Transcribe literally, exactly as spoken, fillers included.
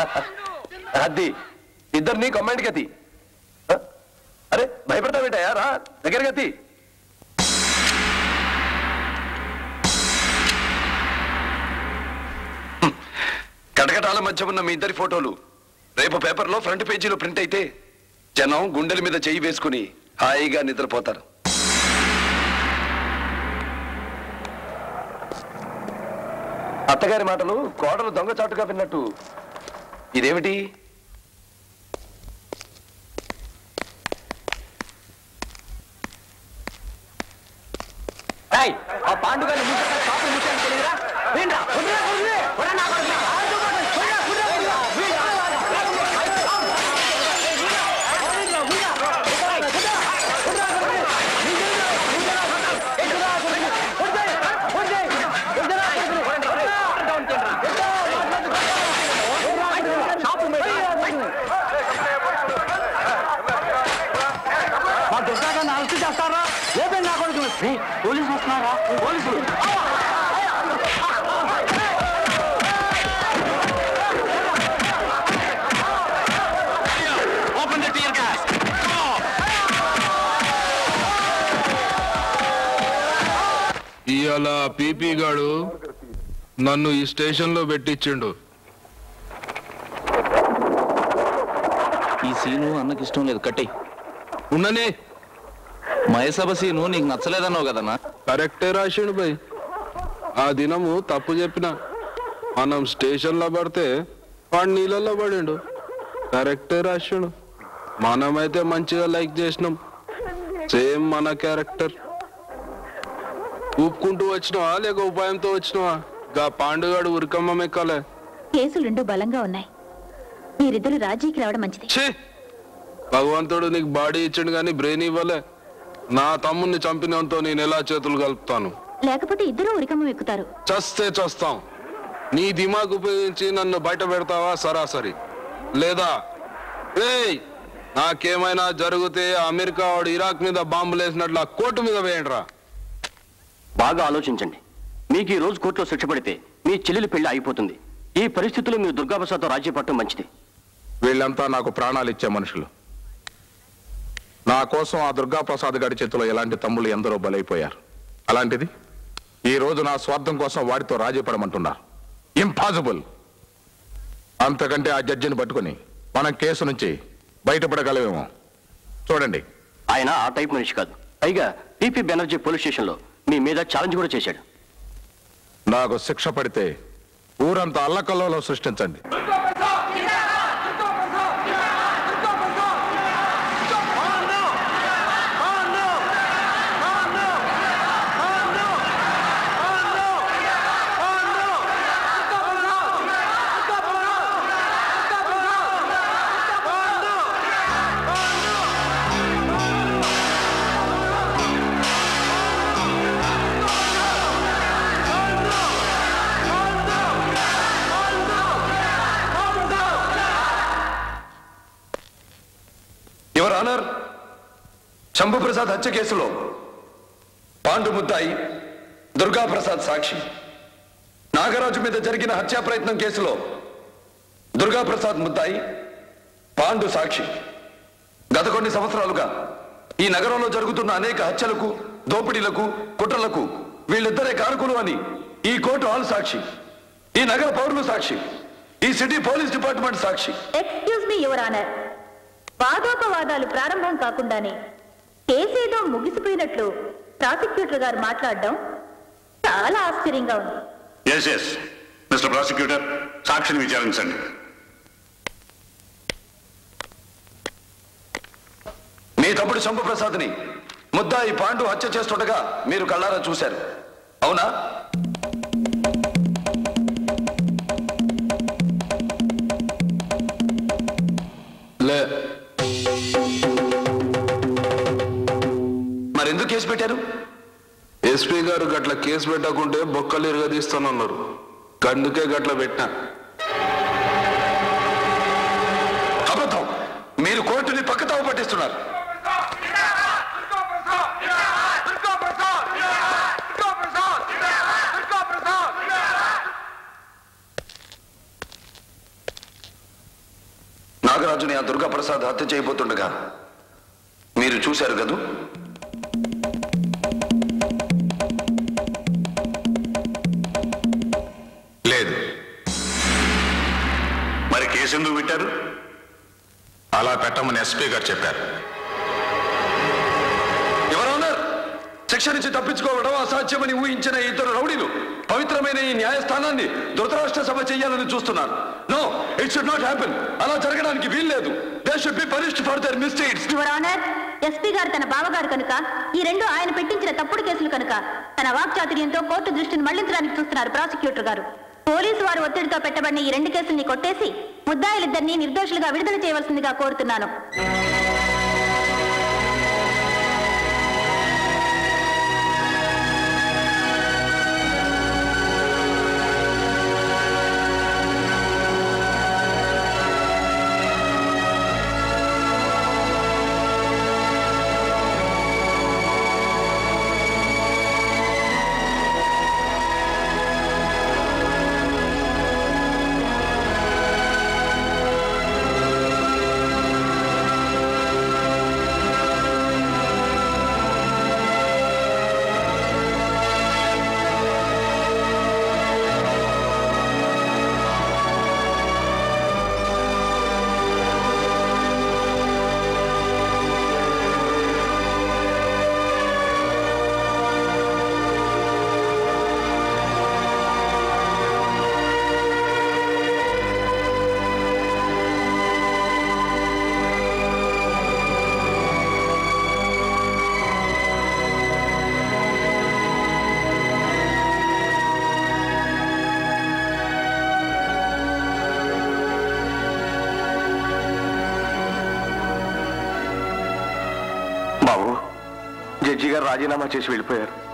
అది ఇద్దరిని కమాండ్ గతి. అరే భయపడతావేటయా, రా దగ్గర గతి. కటకటాల మధ్య ఉన్న మీ ఇద్దరి ఫోటోలు రేపు పేపర్లో ఫ్రంట్ పేజీలో ప్రింట్ అయితే జనం గుండెల మీద చెయ్యి వేసుకుని హాయిగా నిద్రపోతారు. అత్తగారి మాటలు కోడలు దొంగచాటుగా విన్నట్టు ఇదేమిటి? ఆ పాండుగాని అరెస్ట్ చేస్తారా? ఏదైనా నా కొడుకు పోలీసులు వస్తున్నారా? పోలీసులు ఇవాళ పీపీ గాడు నన్ను ఈ స్టేషన్ లో పెట్టించిండు. ఈ సీను అన్నకి ఇష్టం లేదు, కట్టే ఉన్ననే. మహేసభ సీను నీకు నచ్చలేదన్నావు కదన్నా? కరెక్టే రాసిండు భయ్. ఆ దినము తప్పు చెప్పిన. మనం స్టేషన్ లో పడితే వాడు నీళ్ళల్లో పడిండు. కరెక్టే రాసిండు. మనమైతే మంచిగా లైక్ చేసినాం. సేమ్ మన క్యారెక్టర్. ఊపుకుంటూ వచ్చినావా లేక ఉపాయంతో వచ్చినావా? గా పాండుగాడు ఉరికమ్మ మెక్కాలే. కేసులు రెండు బలంగా ఉన్నాయి. మీరిద్దరు రాజీకి రావడం మంచిది. భగవంతుడు నీకు బాడీ ఇచ్చిండు కానీ బ్రెయిన్ ఇవ్వలే. నా తమ్ముడిని చంపినంతో నేను ఎలా చేతులు కలుపుతాను? లేకపోతే ఇద్దరు ఉరికమ్మ ఎక్కుతారు. చస్తే చస్తాం. నీ దిమాగ్ ఉపయోగించి నన్ను బయట పెడతావా సరాసరి? లేదా ఏయ్ నాకేమైనా జరిగితే అమెరికా వాడు ఇరాక్ మీద బాంబులు వేసినట్లు ఆ కోర్టు మీద వేయండి రా. బాగా ఆలోచించండి. మీకు ఈ రోజు కోర్టులో శిక్ష పడితే మీ చెల్లెలి పెళ్లి అయిపోతుంది. ఈ పరిస్థితుల్లో మీరు దుర్గాప్రసాద్తో రాజీ పడటం మంచిది. వీళ్ళంతా నాకు ప్రాణాలు ఇచ్చే మనుషులు. నా కోసం ఆ దుర్గాప్రసాద్ గారి చేతిలో ఎలాంటి తమ్ముళ్ళు ఎందరో బలైపోయారు. అలాంటిది ఈ రోజు నా స్వార్థం కోసం వాడితో రాజీ పడమంటున్నారు. ఇంపాసిబుల్. అంతకంటే ఆ జడ్జిని పట్టుకుని మనం కేసు నుంచి బయటపడగలమేమో చూడండి. ఆయన ఆ టైప్ మనిషి కాదు. పైగా టీపీ బెనర్జీ పోలీస్ స్టేషన్లో మీ మీద ఛాలెంజ్ కూడా చేశాడు. నాకు శిక్ష పడితే ఊరంతా అల్లకల్లోలో సృష్టించండి. యువర్ ఆనర్, శంభుప్రసాద్ హత్య కేసులో పాండు ముద్దాయి, దుర్గాప్రసాద్ సాక్షి. నాగరాజు మీద జరిగిన హత్యా ప్రయత్నం కేసులో దుర్గాప్రసాద్ ముద్దాయి, పాండు సాక్షి. గత కొన్ని సంవత్సరాలుగా ఈ నగరంలో జరుగుతున్న అనేక హత్యలకు, దోపిడీలకు, కుట్రలకు వీళ్ళిద్దరే కారకులు అని ఈ కోర్టు ఆల్ సాక్షి. ఈ నగర పౌరులు సాక్షి. ఈ సిటీ పోలీస్ డిపార్ట్మెంట్ సాక్షి. ఎక్స్క్యూజ్ మీ యువర్ ఆనర్, వాదోపవాదాలు ప్రారంభం కాకుండానే కేసేదో ముగిసిపోయినట్లు ప్రాసిక్యూటర్ గారు మాట్లాడడం చాలా ఆశ్చర్యంగా ఉంది. ఎస్ ఎస్ మిస్టర్ ప్రాసిక్యూటర్, సాక్షిని విచారించండి. మీ తమ్ముడు శంభుప్రసాద్ని ముద్దాయి పాండు హత్య చేస్తుండగా మీరు కళ్ళారా చూశారు, అవునా? లే. మరెందుకు కేసు పెట్టారు? ఎస్పీ గారు గట్ల కేసు పెట్టకుంటే బొక్కలు ఇరగదీస్తానన్నారు. అందుకే గట్ల పెట్టినా. అబద్ధం. మీరు కోర్టుని పక్కతావు పట్టిస్తున్నారు. ప్రసాద్ హత్య చేయబోతుండగా మీరు చూశారు కదూ? లేదు. మరి కేసు ఎందుకు పెట్టారు? అలా పెట్టమని ఎస్పీ గారు చెప్పారు. ఎవరన్నారు? శిక్ష నుంచి తప్పించుకోవడం అసాధ్యమని ఊహించిన ఇద్దరు రౌడీలు పవిత్రమైన ఈ న్యాయస్థానాన్ని ధృతరాష్ట్ర సభ చేయాలని చూస్తున్నారు. No, it should not happen. అలా జరగడానికి వీల్లేదు. They should be punished for their mistakes. Your honour, SP గారు తన బావగారు కనుక, ఈ రెండు ఆయన పెట్టించిన తప్పుడు కేసులు కనుక తన వాక్చాతుర్యంతో కోర్టు దృష్టిని మళ్లించడానికి చూస్తున్నారు ప్రాసిక్యూటర్ గారు. పోలీసు వారు ఒత్తిడితో పెట్టబడిన ఈ రెండు కేసుల్ని కొట్టేసి ముద్దాయిలిద్దరినీ నిర్దోషులుగా విడుదల చేయవలసిందిగా కోరుతున్నాను. బాబు, జడ్జి గారు రాజీనామా చేసి వెళ్ళిపోయారు.